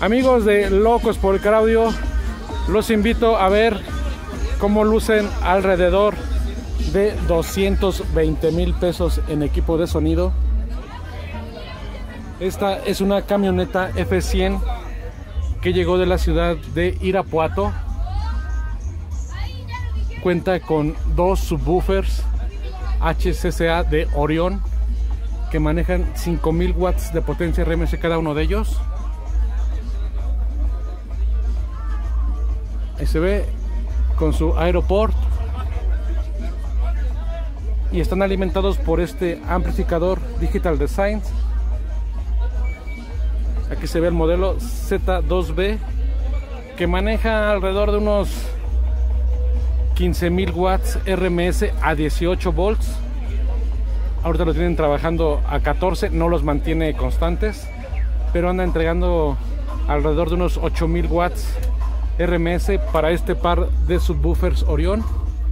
Amigos de Locos por el Car Audio, los invito a ver cómo lucen alrededor de 220,000 pesos en equipo de sonido. Esta es una camioneta F100 que llegó de la ciudad de Irapuato. Cuenta con dos subwoofers HCCA de Orión que manejan 5,000 watts de potencia RMS cada uno de ellos. Ahí se ve con su Aeroport y están alimentados por este amplificador Digital Designs. Aquí se ve el modelo Z2B que maneja alrededor de unos 15,000 watts RMS a 18 volts. Ahorita lo tienen trabajando a 14, no los mantiene constantes, pero anda entregando alrededor de unos 8,000 watts RMS para este par de subwoofers Orión.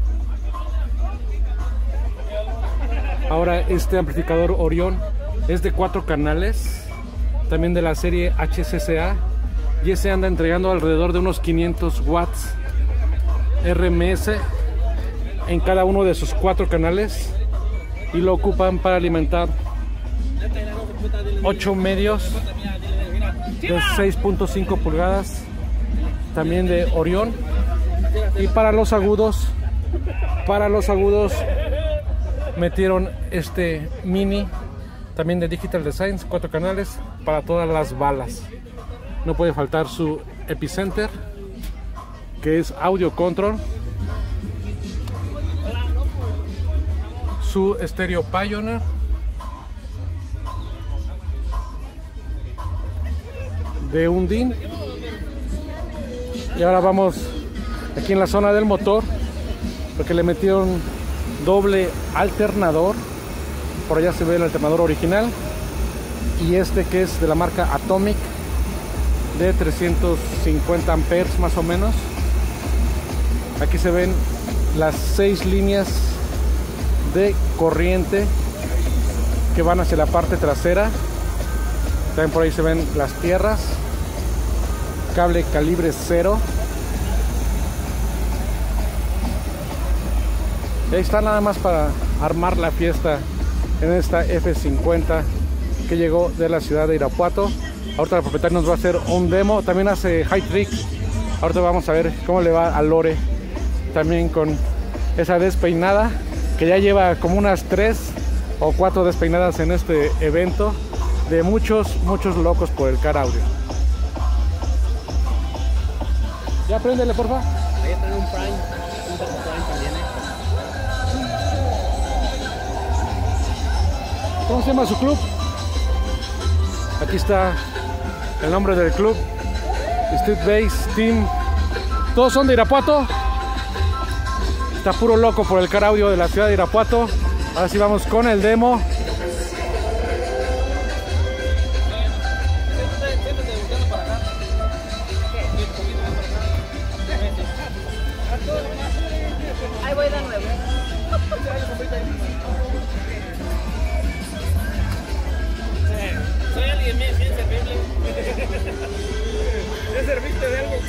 Ahora este amplificador Orión es de 4 canales, también de la serie HCCA, y ese anda entregando alrededor de unos 500 watts RMS en cada uno de sus 4 canales, y lo ocupan para alimentar 8 medios de 6.5 pulgadas también de Orión. Y para los agudos metieron este mini también de Digital Designs, 4 canales para todas las balas. No puede faltar su Epicenter, que es Audio Control, su estéreo Pioneer, de Undine. Y ahora vamos aquí en la zona del motor, porque le metieron doble alternador. Por allá se ve el alternador original, y este que es de la marca Atomic, de 350 amperes más o menos. Aquí se ven las 6 líneas de corriente que van hacia la parte trasera. También por ahí se ven las tierras, cable calibre 0. Y ahí está, nada más para armar la fiesta en esta F50 que llegó de la ciudad de Irapuato. Ahorita el propietario nos va a hacer un demo, también hace high trick. Ahorita vamos a ver cómo le va a Lore también con esa despeinada, que ya lleva como unas 3 o 4 despeinadas en este evento de muchos locos por el Car Audio. Ya préndele, porfa. Ahí trae un Prime, un Prime también, ¿Cómo se llama su club? Aquí está el nombre del club, Street Base Team. Todos son de Irapuato. Está puro loco por el Car Audio de la ciudad de Irapuato. Ahora sí vamos con el demo. Ahí voy de nuevo. Soy alguien bien servible. ¿Ya serviste de algo?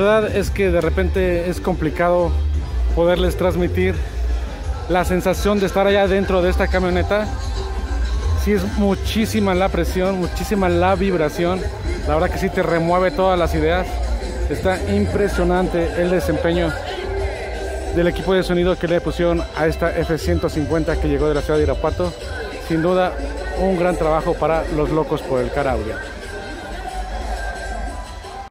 verdad es que de repente es complicado poderles transmitir la sensación de estar allá dentro de esta camioneta. Sí, es muchísima la presión, muchísima la vibración. La verdad que sí te remueve todas las ideas. Está impresionante el desempeño del equipo de sonido que le pusieron a esta F-150 que llegó de la ciudad de Irapuato. Sin duda, un gran trabajo para los locos por el car audio.